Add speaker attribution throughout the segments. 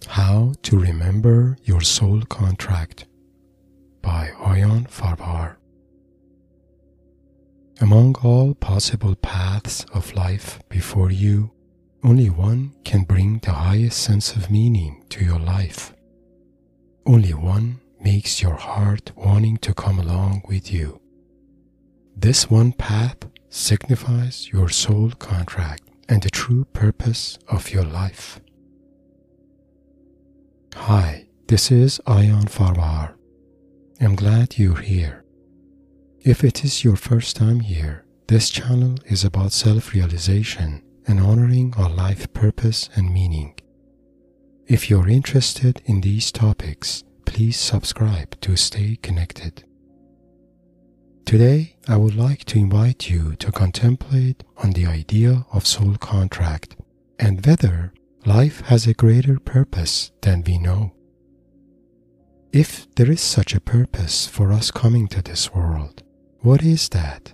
Speaker 1: How to Remember Your Soul Contract by Aion Farvahar. Among all possible paths of life before you, only one can bring the highest sense of meaning to your life. Only one makes your heart wanting to come along with you. This one path signifies your soul contract and the true purpose of your life. Hi, this is Aion Farvahar. I'm glad you're here. If it is your first time here, this channel is about self-realization and honoring our life purpose and meaning. If you're interested in these topics, please subscribe to stay connected. Today, I would like to invite you to contemplate on the idea of soul contract and whether life has a greater purpose than we know. If there is such a purpose for us coming to this world, what is that?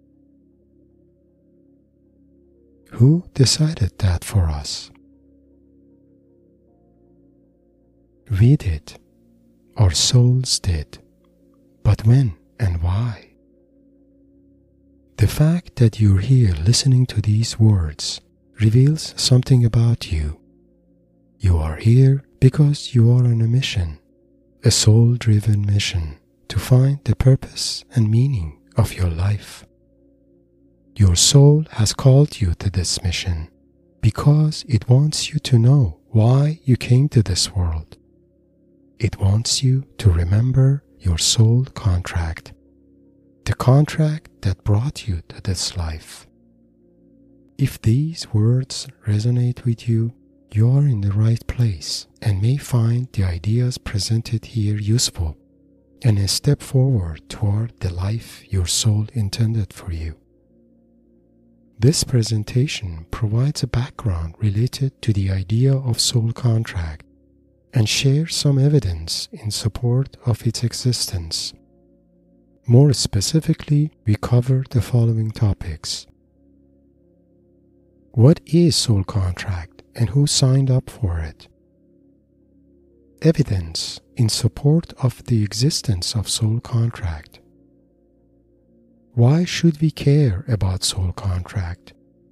Speaker 1: Who decided that for us? We did. Our souls did. But when and why? The fact that you're here listening to these words reveals something about you. You are here because you are on a mission, a soul-driven mission to find the purpose and meaning of your life. Your soul has called you to this mission because it wants you to know why you came to this world. It wants you to remember your soul contract, the contract that brought you to this life. If these words resonate with you, you are in the right place and may find the ideas presented here useful and a step forward toward the life your soul intended for you. This presentation provides a background related to the idea of soul contract and shares some evidence in support of its existence. More specifically, we cover the following topics. What is soul contract and who signed up for it? Evidence in support of the existence of soul contract. Why should we care about soul contract?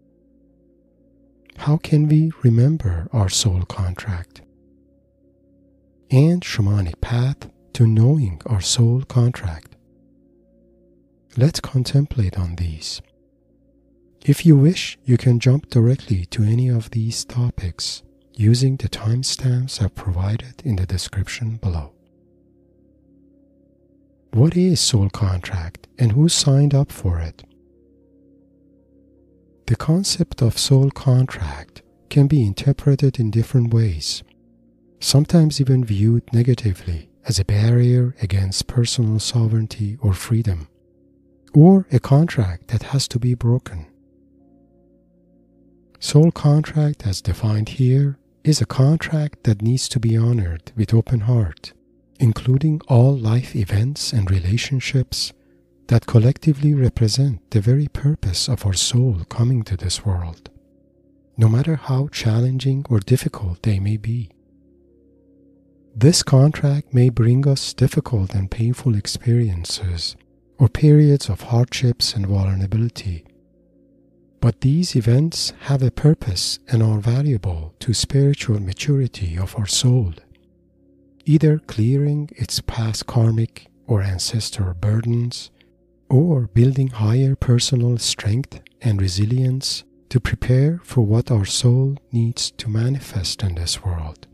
Speaker 1: How can we remember our soul contract? And shamanic path to knowing our soul contract. Let's contemplate on these. If you wish, you can jump directly to any of these topics using the timestamps I've provided in the description below. What is soul contract and who signed up for it? The concept of soul contract can be interpreted in different ways, sometimes even viewed negatively as a barrier against personal sovereignty or freedom, or a contract that has to be broken. Soul contract, as defined here, is a contract that needs to be honored with open heart, including all life events and relationships that collectively represent the very purpose of our soul coming to this world, no matter how challenging or difficult they may be. This contract may bring us difficult and painful experiences or periods of hardships and vulnerability. But these events have a purpose and are valuable to spiritual maturity of our soul, either clearing its past karmic or ancestral burdens, or building higher personal strength and resilience to prepare for what our soul needs to manifest in this world.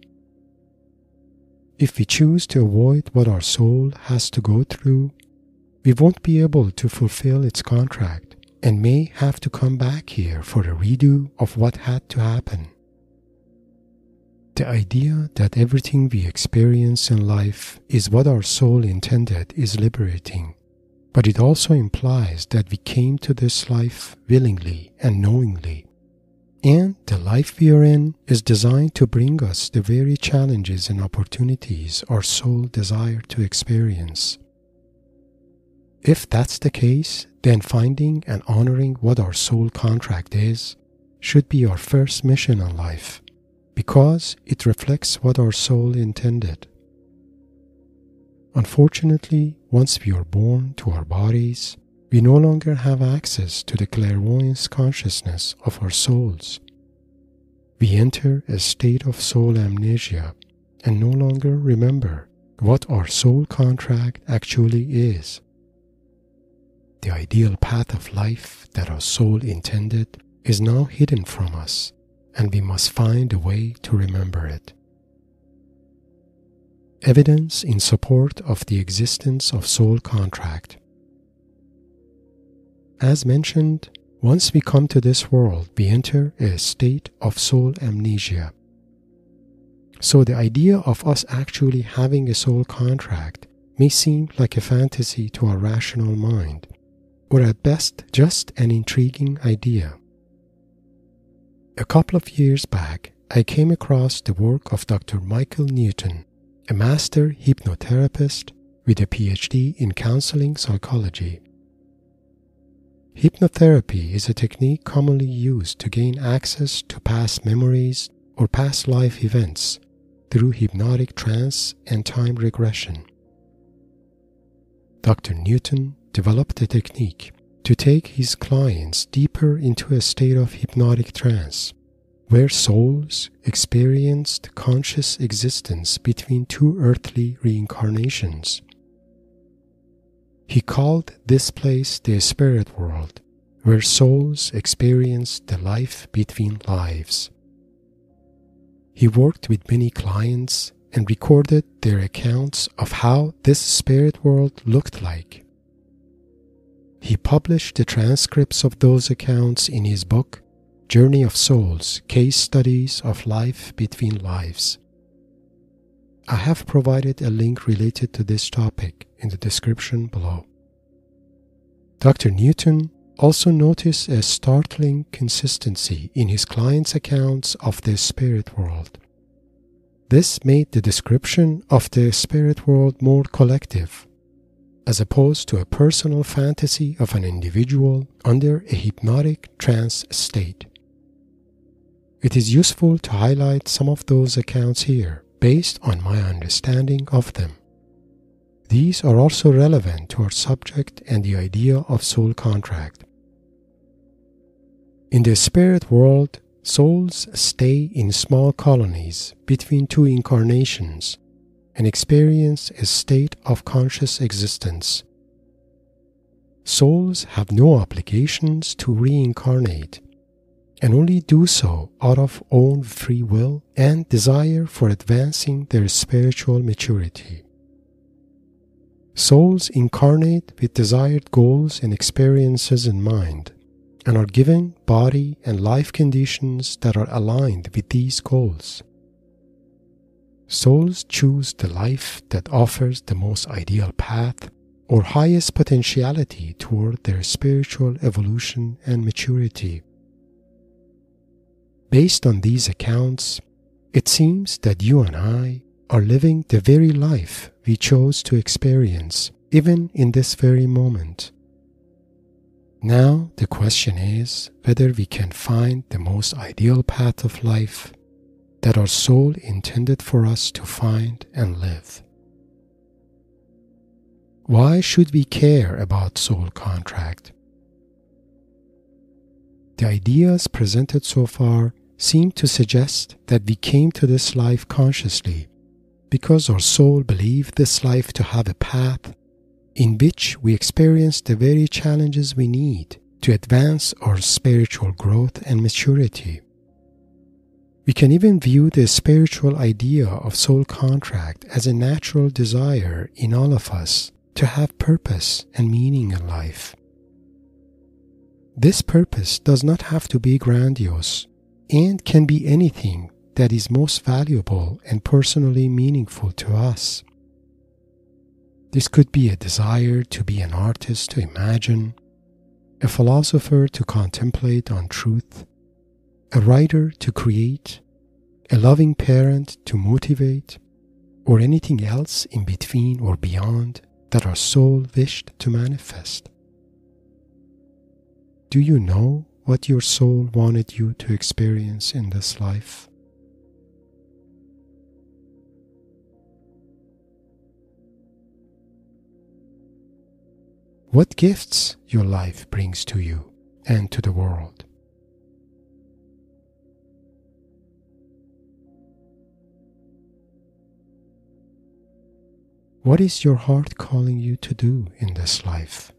Speaker 1: If we choose to avoid what our soul has to go through, we won't be able to fulfill its contract and may have to come back here for a redo of what had to happen. The idea that everything we experience in life is what our soul intended is liberating, but it also implies that we came to this life willingly and knowingly, and the life we are in is designed to bring us the very challenges and opportunities our soul desires to experience. If that's the case, then finding and honoring what our soul contract is should be our first mission in life, because it reflects what our soul intended. Unfortunately, once we are born to our bodies, we no longer have access to the clairvoyance consciousness of our souls. We enter a state of soul amnesia and no longer remember what our soul contract actually is. The ideal path of life that our soul intended is now hidden from us, and we must find a way to remember it. Evidence in support of the existence of soul contract. As mentioned, once we come to this world, we enter a state of soul amnesia. So the idea of us actually having a soul contract may seem like a fantasy to our rational mind, or at best just an intriguing idea. A couple of years back, I came across the work of Dr. Michael Newton, a master hypnotherapist with a PhD in counseling psychology. Hypnotherapy is a technique commonly used to gain access to past memories or past life events through hypnotic trance and time regression. Dr. Newton developed a technique to take his clients deeper into a state of hypnotic trance, where souls experienced conscious existence between two earthly reincarnations. He called this place the spirit world, where souls experienced the life between lives. He worked with many clients and recorded their accounts of how this spirit world looked like. He published the transcripts of those accounts in his book, Journey of Souls, Case Studies of Life Between Lives. I have provided a link related to this topic in the description below. Dr. Newton also noticed a startling consistency in his clients' accounts of the spirit world. This made the description of the spirit world more collective, as opposed to a personal fantasy of an individual under a hypnotic trance state. It is useful to highlight some of those accounts here based on my understanding of them. These are also relevant to our subject and the idea of soul contract. In the spirit world, souls stay in small colonies between two incarnations and experience a state of conscious existence. Souls have no obligations to reincarnate and only do so out of own free will and desire for advancing their spiritual maturity. Souls incarnate with desired goals and experiences in mind and are given body and life conditions that are aligned with these goals. Souls choose the life that offers the most ideal path or highest potentiality toward their spiritual evolution and maturity. Based on these accounts, it seems that you and I are living the very life we chose to experience, even in this very moment. Now the question is whether we can find the most ideal path of life that our soul intended for us to find and live. Why should we care about soul contract? The ideas presented so far seem to suggest that we came to this life consciously because our soul believed this life to have a path in which we experience the very challenges we need to advance our spiritual growth and maturity. We can even view the spiritual idea of soul contract as a natural desire in all of us to have purpose and meaning in life. This purpose does not have to be grandiose and can be anything that is most valuable and personally meaningful to us. This could be a desire to be an artist to imagine, a philosopher to contemplate on truth, a writer to create, a loving parent to motivate, or anything else in between or beyond that our soul wished to manifest. Do you know what your soul wanted you to experience in this life? what gifts your life brings to you and to the world. What is your heart calling you to do in this life?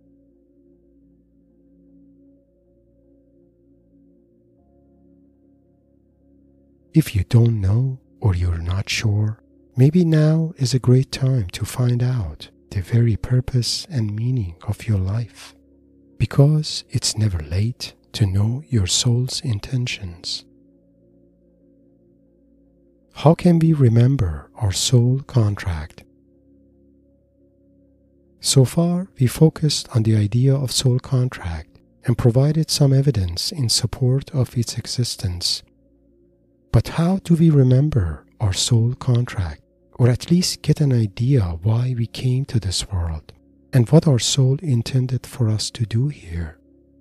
Speaker 1: If you don't know or you're not sure, maybe now is a great time to find out the very purpose and meaning of your life, because it's never late to know your soul's intentions. How can we remember our soul contract? So far, we focused on the idea of soul contract and provided some evidence in support of its existence. But how do we remember our soul contract, or at least get an idea why we came to this world and what our soul intended for us to do here?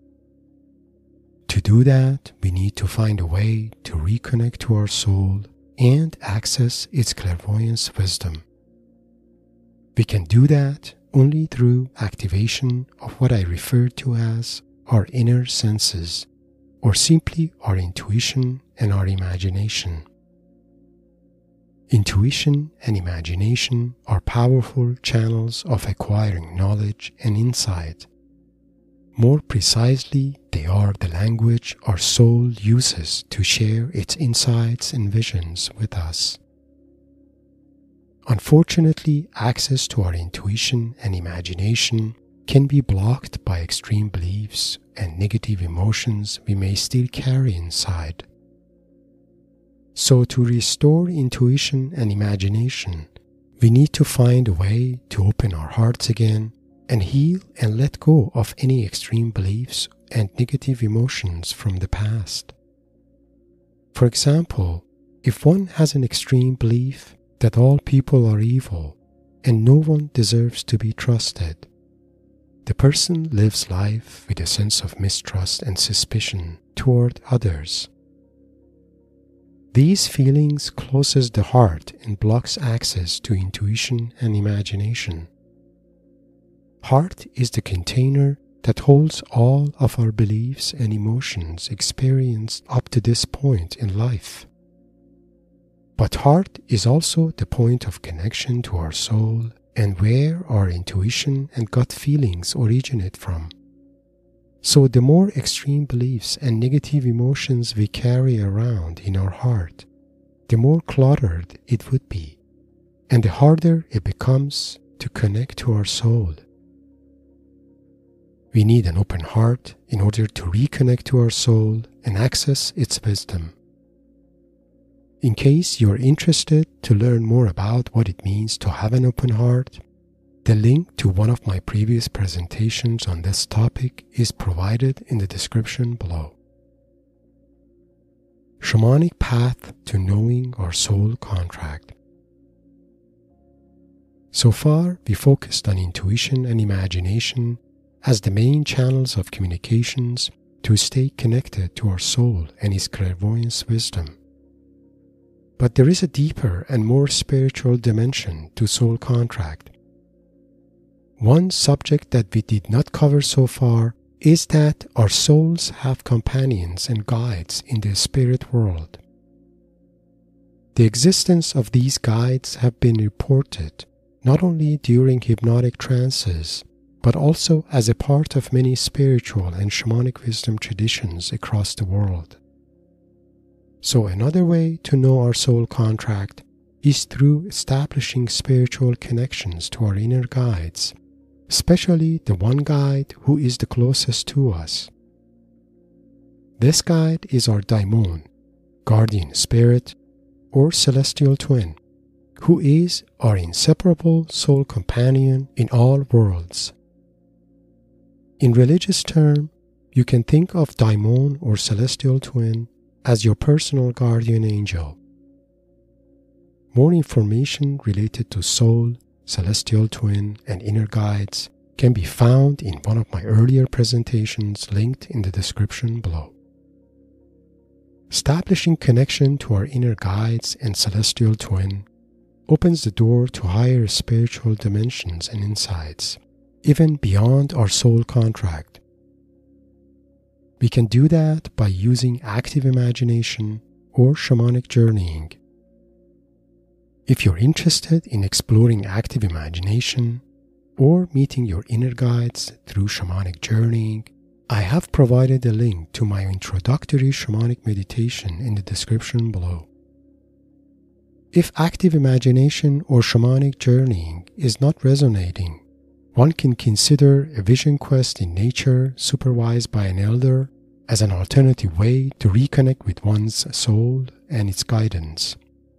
Speaker 1: To do that, we need to find a way to reconnect to our soul and access its clairvoyance wisdom. We can do that only through activation of what I refer to as our inner senses, or simply our intuition and our imagination. Intuition and imagination are powerful channels of acquiring knowledge and insight. More precisely, they are the language our soul uses to share its insights and visions with us. Unfortunately, access to our intuition and imagination can be blocked by extreme beliefs and negative emotions we may still carry inside. So to restore intuition and imagination, we need to find a way to open our hearts again and heal and let go of any extreme beliefs and negative emotions from the past. For example, if one has an extreme belief that all people are evil and no one deserves to be trusted, the person lives life with a sense of mistrust and suspicion toward others. These feelings closes the heart and blocks access to intuition and imagination. Heart is the container that holds all of our beliefs and emotions experienced up to this point in life. But heart is also the point of connection to our soul and where our intuition and gut feelings originate from. So the more extreme beliefs and negative emotions we carry around in our heart, the more cluttered it would be, and the harder it becomes to connect to our soul. We need an open heart in order to reconnect to our soul and access its wisdom. In case you're interested to learn more about what it means to have an open heart, the link to one of my previous presentations on this topic is provided in the description below. Shamanic path to knowing our soul contract. So far, we focused on intuition and imagination as the main channels of communications to stay connected to our soul and its clairvoyance wisdom. But there is a deeper and more spiritual dimension to soul contract. One subject that we did not cover so far is that our souls have companions and guides in the spirit world. The existence of these guides have been reported not only during hypnotic trances, but also as a part of many spiritual and shamanic wisdom traditions across the world. So another way to know our soul contract is through establishing spiritual connections to our inner guides, especially the one guide who is the closest to us. This guide is our daimon, guardian spirit, or celestial twin, who is our inseparable soul companion in all worlds. In religious terms, you can think of daimon or celestial twin as your personal guardian angel. More information related to soul, celestial twin, and inner guides can be found in one of my earlier presentations linked in the description below. Establishing connection to our inner guides and celestial twin opens the door to higher spiritual dimensions and insights, even beyond our soul contract. We can do that by using active imagination or shamanic journeying. If you're interested in exploring active imagination or meeting your inner guides through shamanic journeying, I have provided a link to my introductory shamanic meditation in the description below. If active imagination or shamanic journeying is not resonating, one can consider a vision quest in nature supervised by an elder as an alternative way to reconnect with one's soul and its guidance.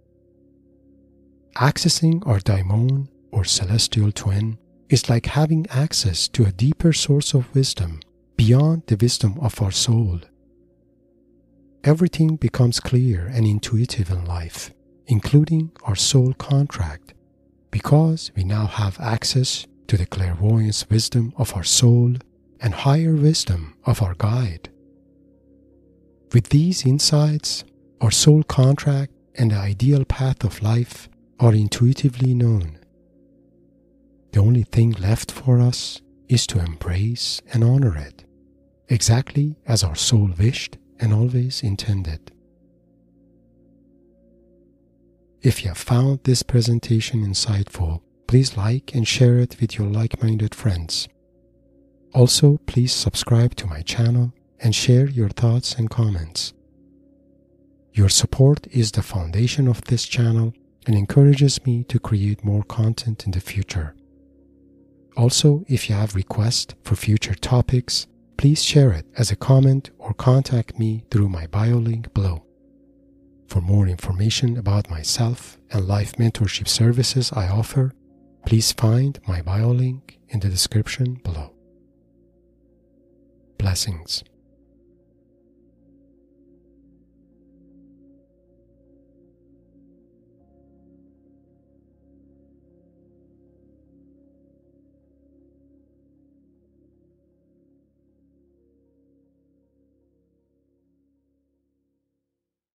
Speaker 1: Accessing our daimon or celestial twin is like having access to a deeper source of wisdom beyond the wisdom of our soul. Everything becomes clear and intuitive in life, including our soul contract, because we now have access to the clairvoyance wisdom of our soul and higher wisdom of our guide. With these insights, our soul contract and the ideal path of life are intuitively known. The only thing left for us is to embrace and honor it, exactly as our soul wished and always intended. If you have found this presentation insightful, please like and share it with your like-minded friends. Also, please subscribe to my channel and share your thoughts and comments. Your support is the foundation of this channel and encourages me to create more content in the future. Also, if you have requests for future topics, please share it as a comment or contact me through my bio link below. For more information about myself and life mentorship services I offer, please find my bio link in the description below. Blessings.